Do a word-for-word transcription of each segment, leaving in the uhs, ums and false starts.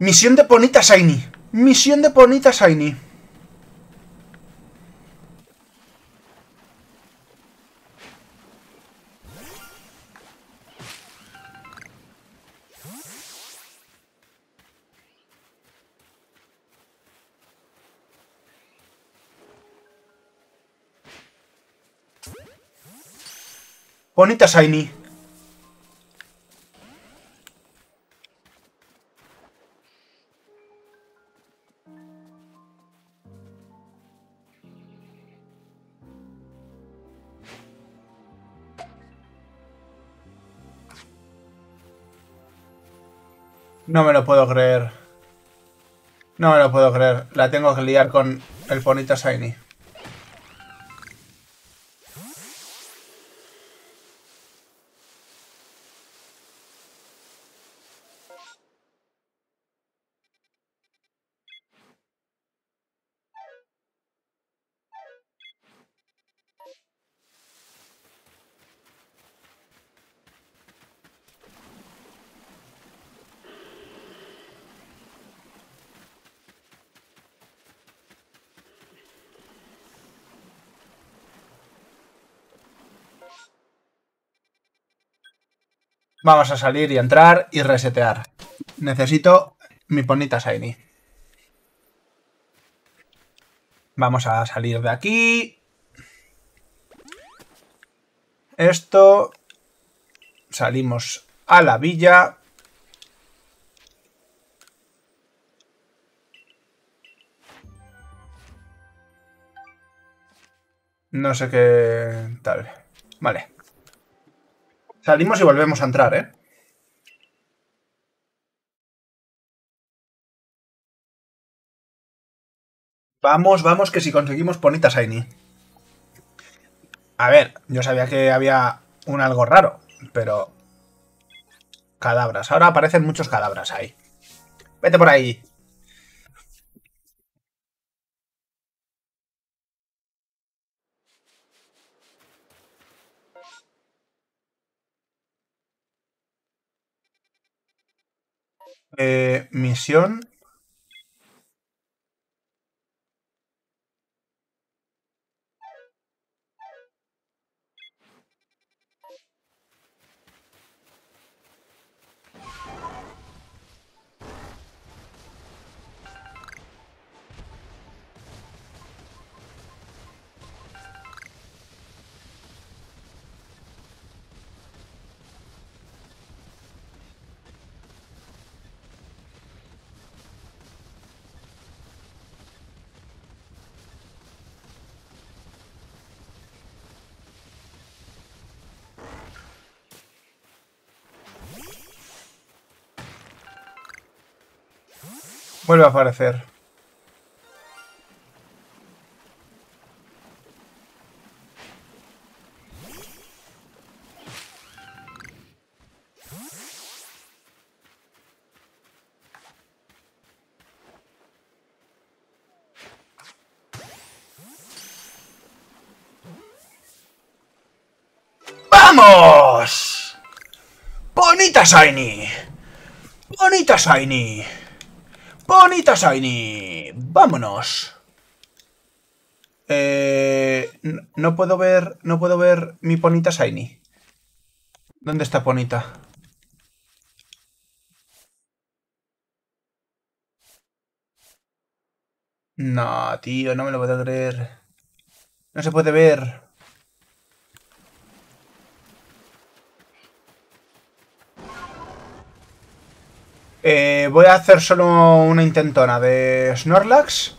Misión de Ponyta Shiny. Misión de Ponyta Shiny. Ponyta Shiny. No me lo puedo creer. No me lo puedo creer. La tengo que liar con el Ponyta Shiny. Vamos a salir y entrar y resetear. Necesito mi Ponyta Shiny. Vamos a salir de aquí. Esto. Salimos a la villa. No sé qué tal. Vale. Salimos y volvemos a entrar, ¿eh? Vamos, vamos, que si conseguimos Ponyta Shiny. A ver, yo sabía que había un algo raro, pero... Cadabras. Ahora aparecen muchos cadabras ahí. Vete por ahí. Eh, misión... Vuelve a aparecer. ¡Vamos! ¡Ponyta Shiny! ¡Ponyta Shiny! ¡Ponyta Shiny! ¡Vámonos! Eh, no, no puedo ver... No puedo ver mi Ponyta Shiny. ¿Dónde está Ponyta? No, tío, no me lo puedo creer. No se puede ver. Eh, voy a hacer solo una intentona de Snorlax.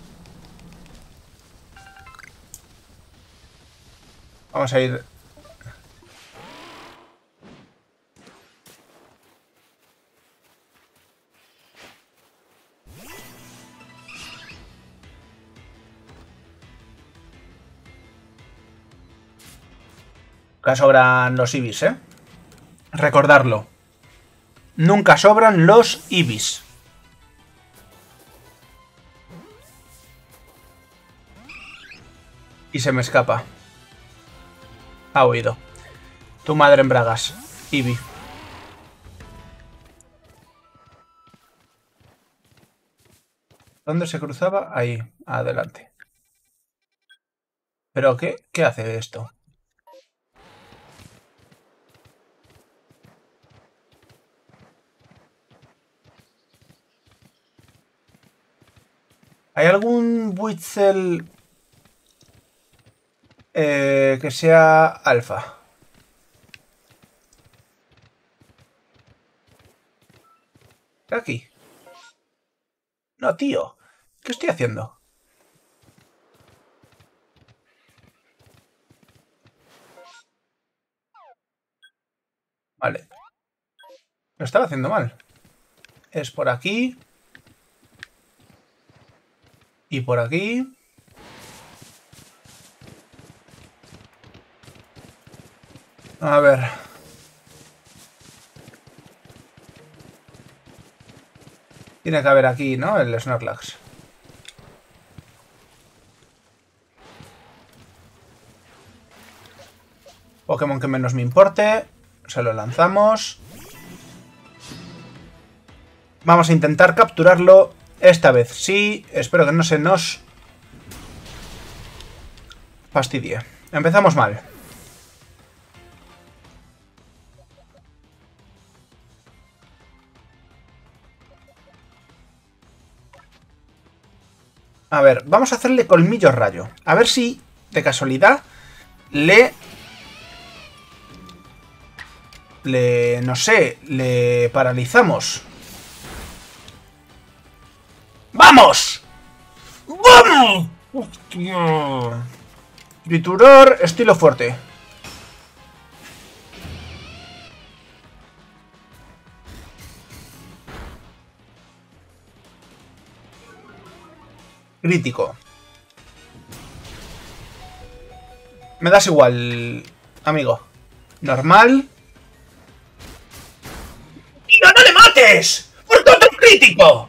Vamos a ir... Nunca sobran los Ibis, ¿eh? Recordarlo. Nunca sobran los Ibis. Y se me escapa. Ha huido. Tu madre en bragas. Eevee. ¿Dónde se cruzaba? Ahí, adelante. ¿Pero qué? ¿Qué hace esto? ¿Hay algún Witzel eh, que sea alfa? Aquí. No, tío. ¿Qué estoy haciendo? Vale. Lo estaba haciendo mal. Es por aquí. Y por aquí. A ver. Tiene que haber aquí, ¿no? El Snorlax. Pokémon que menos me importe. Se lo lanzamos. Vamos a intentar capturarlo. Esta vez sí. Espero que no se nos fastidie. Empezamos mal. A ver, vamos a hacerle colmillo rayo. A ver si, de casualidad, le... Le... no sé, le paralizamos. ¡Vamos! ¡Vamos! ¡Hostia! Triturar, estilo fuerte. Crítico. Me das igual, amigo. Normal. ¡Tío, no le mates! ¡Por otro crítico!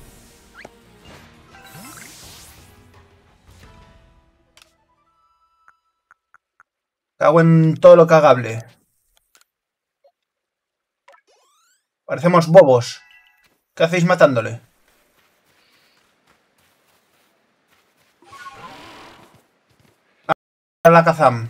Cago en todo lo cagable. Parecemos bobos. ¿Qué hacéis matándole? A la Kazam.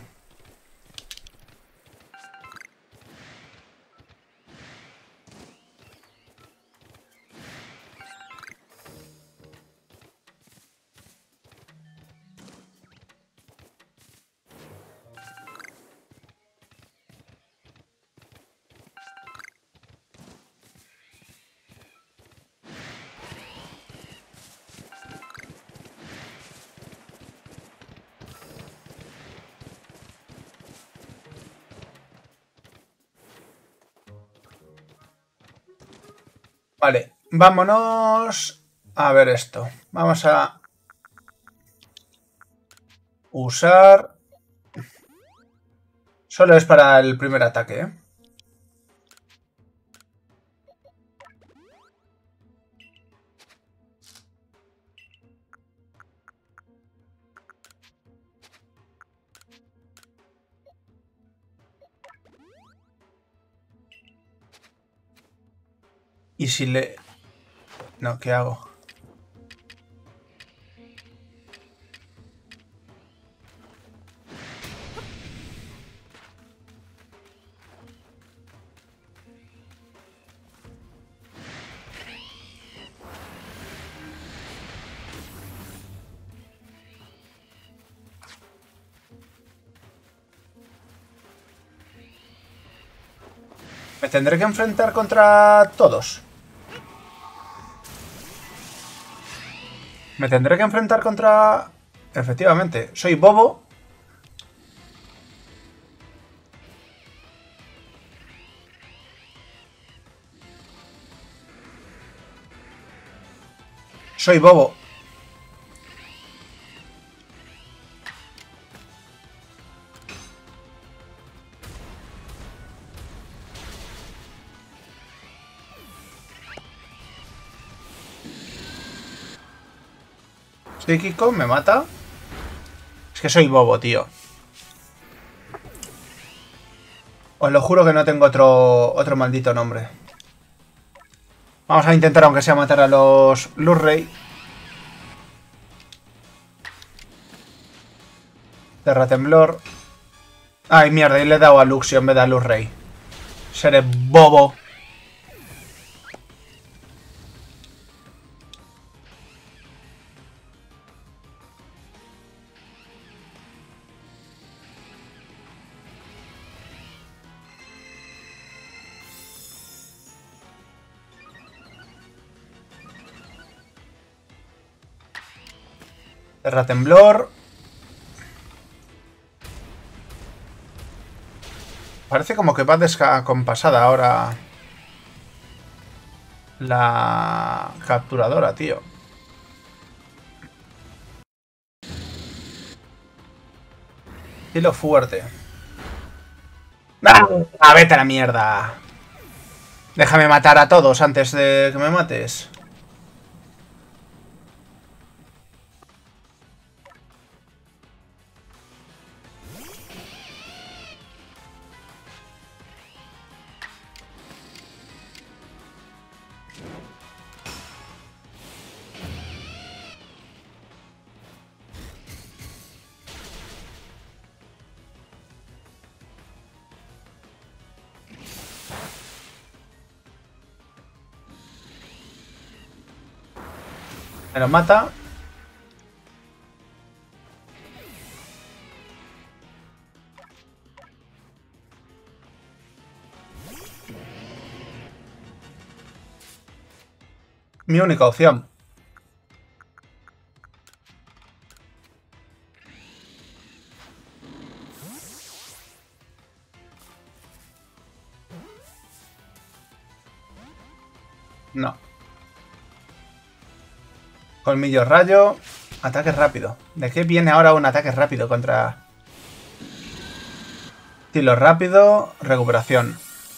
Vale, vámonos a ver esto. Vamos a usar... Solo es para el primer ataque, ¿eh? Y si le... No, ¿qué hago? Me tendré que enfrentar contra todos. Me tendré que enfrentar contra... Efectivamente, soy bobo. Soy bobo. Psíquico, me mata. Es que soy bobo, tío. Os lo juro que no tengo otro, otro maldito nombre. Vamos a intentar, aunque sea, matar a los Lurrey. Terratemblor. Ay, mierda, y le he dado a Luxio en vez de a Luz Rey. Seré bobo. Terratemblor. Parece como que va descompasada ahora la capturadora, tío. Tiro fuerte. ¡Ah! ¡Ah, vete a la mierda! Déjame matar a todos antes de que me mates. Me lo mata. Mi única opción. No. Colmillo rayo. Ataque rápido. ¿De qué viene ahora un ataque rápido contra... Estilo rápido. Recuperación.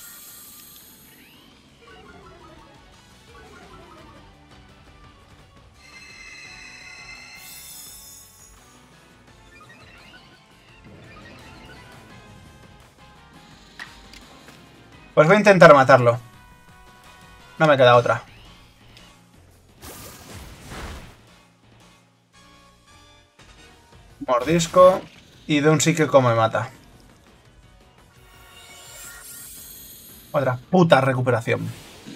Pues voy a intentar matarlo. No me queda otra. Mordisco. Y de un psíquico me mata. Otra puta recuperación.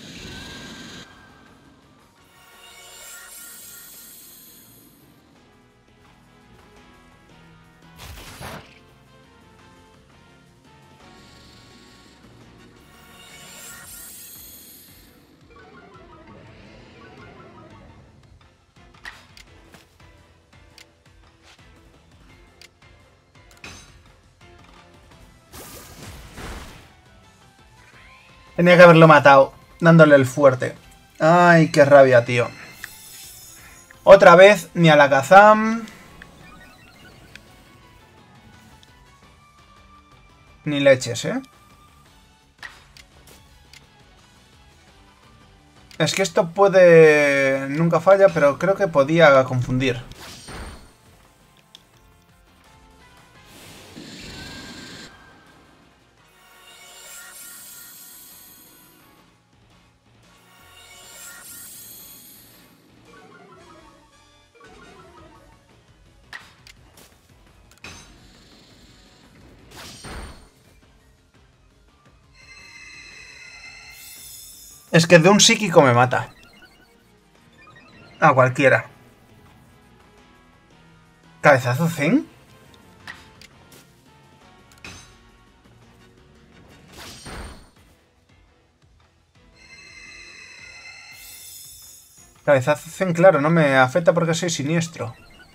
Tenía que haberlo matado, dándole el fuerte. Ay, qué rabia, tío. Otra vez, ni a la Kazam. Ni leches, ¿eh? Es que esto puede... Nunca falla, pero creo que podía confundir. Es que de un psíquico me mata. A cualquiera. ¿Cabezazo Zen? Cabezazo Zen, claro, no me afecta porque soy siniestro.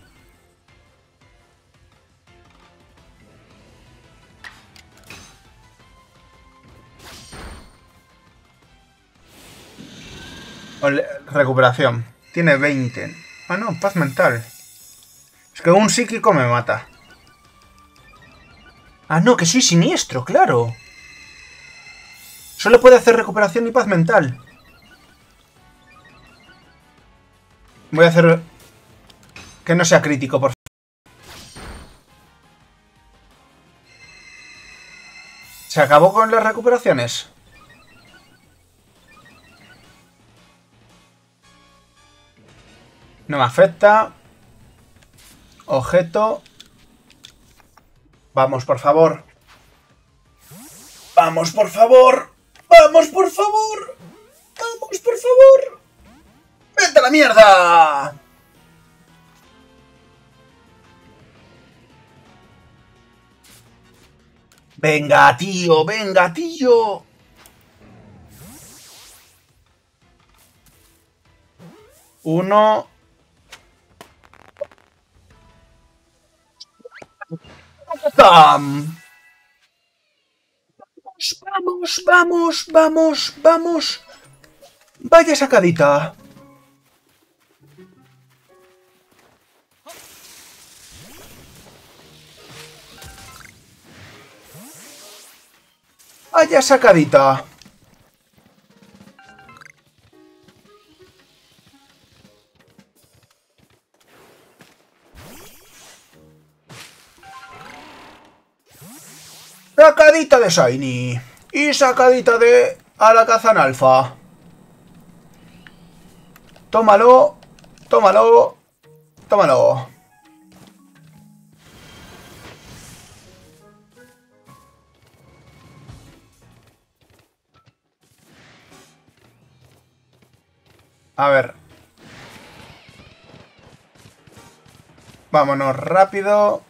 Recuperación. Tiene veinte. Ah, no, paz mental. Es que un psíquico me mata. Ah, no, que soy siniestro, claro. Solo puede hacer recuperación y paz mental. Voy a hacer... Que no sea crítico, por favor. ¿Se acabó con las recuperaciones? No me afecta. Objeto. Vamos, por favor. Vamos, por favor. Vamos, por favor. Vamos, por favor. ¡Vete a la mierda! Venga, tío, venga, tío. Uno. ¡Tam! Vamos, vamos, vamos, vamos. Vaya sacadita. Vaya sacadita. Sacadita de Shiny. Y sacadita de Alakazam Alpha. Tómalo. Tómalo. Tómalo. A ver. Vámonos rápido.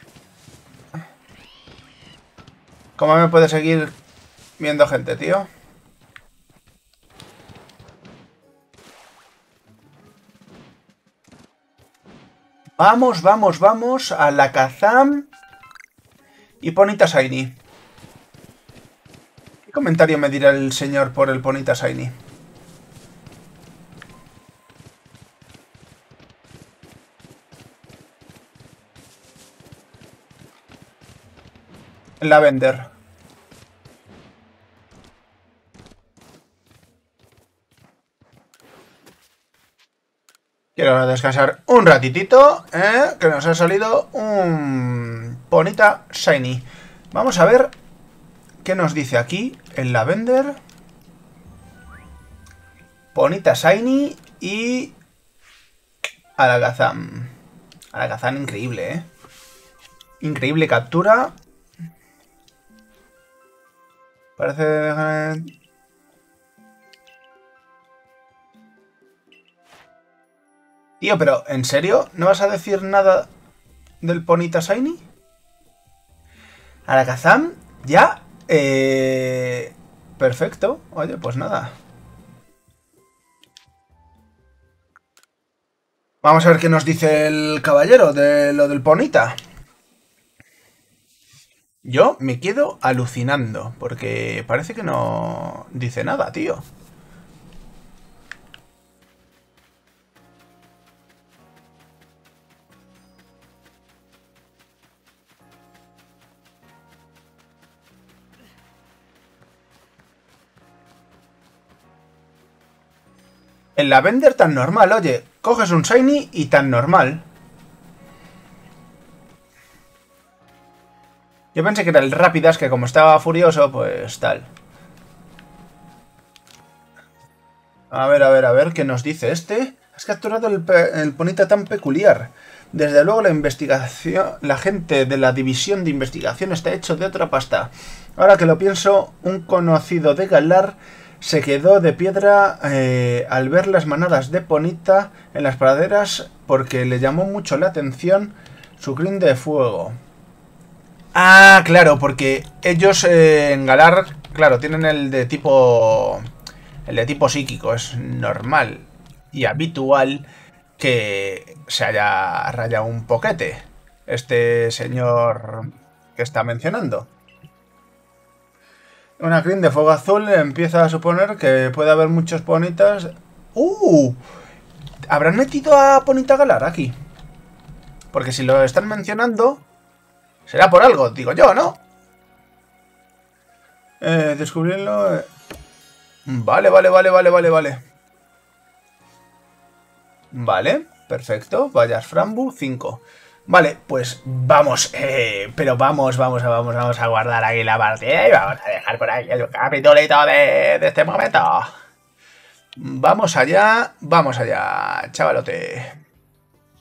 ¿Cómo me puede seguir viendo gente, tío? Vamos, vamos, vamos. Alakazam y Ponyta Shiny. ¿Qué comentario me dirá el señor por el Ponyta Shiny? Lavender. Quiero descansar un ratitito, ¿eh? Que nos ha salido un Ponyta Shiny. Vamos a ver qué nos dice aquí el Lavender. Ponyta Shiny y Alakazam. Alakazam increíble, ¿eh? Increíble captura. Parece... Tío, pero ¿en serio? ¿No vas a decir nada del Ponyta Shiny? Alakazam, ya. Eh... Perfecto. Oye, pues nada. Vamos a ver qué nos dice el caballero de lo del Ponyta. Yo me quedo alucinando, porque parece que no dice nada, tío. El Lavender tan normal, oye, coges un Shiny y tan normal. Yo pensé que era el Rapidash, que como estaba furioso, pues tal. A ver, a ver, a ver, ¿qué nos dice este? Has capturado el, el Ponyta tan peculiar. Desde luego la investigación, la gente de la división de investigación está hecho de otra pasta. Ahora que lo pienso, un conocido de Galar se quedó de piedra eh, al ver las manadas de Ponyta en las praderas porque le llamó mucho la atención su crin de fuego. Ah, claro, porque ellos eh, en Galar, claro, tienen el de tipo... El de tipo psíquico. Es normal y habitual que se haya rayado un poquete este señor que está mencionando. Una crin de fuego azul empieza a suponer que puede haber muchos Ponytas. ¡Uh! ¿Habrán metido a Ponyta Galar aquí? Porque si lo están mencionando, será por algo, digo yo, ¿no? Eh, descubrirlo... Eh. Vale, vale, vale, vale, vale, vale. Vale, perfecto. Vallas Frambu, cinco. Vale, pues vamos, eh, pero vamos, vamos, vamos, vamos a guardar aquí la partida y vamos a dejar por aquí el capitulito de, de este momento. Vamos allá, vamos allá, chavalote.